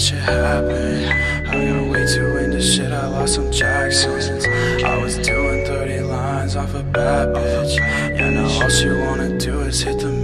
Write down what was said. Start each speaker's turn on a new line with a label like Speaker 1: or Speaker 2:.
Speaker 1: shit happen. I got way too into shit, I lost some Jacksons. I was doing 30 lines off a bad bitch. Yeah, now all she wanna do is hit the